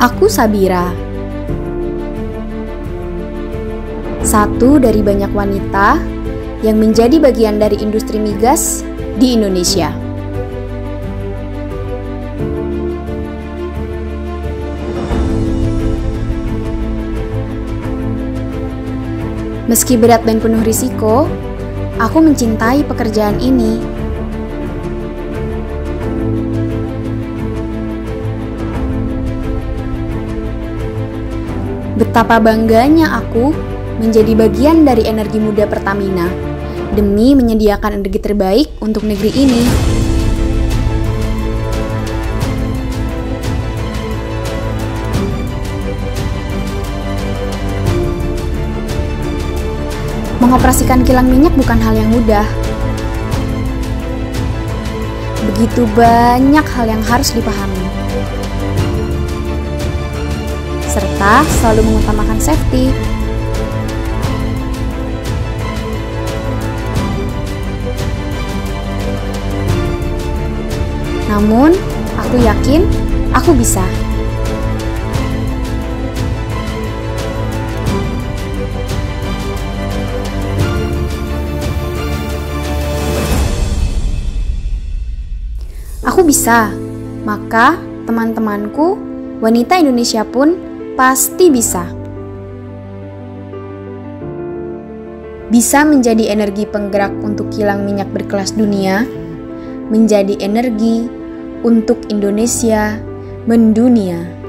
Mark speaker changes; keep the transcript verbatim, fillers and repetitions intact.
Speaker 1: Aku Sabira, satu dari banyak wanita yang menjadi bagian dari industri migas di Indonesia. Meski berat dan penuh risiko, aku mencintai pekerjaan ini. Betapa bangganya aku menjadi bagian dari energi muda Pertamina demi menyediakan energi terbaik untuk negeri ini. Mengoperasikan kilang minyak bukan hal yang mudah. Begitu banyak hal yang harus dipahami, serta selalu mengutamakan safety. Namun, aku yakin aku bisa. Aku bisa, maka teman-temanku, wanita Indonesia pun pasti bisa. Bisa menjadi energi penggerak untuk kilang minyak berkelas dunia, menjadi energi untuk Indonesia mendunia.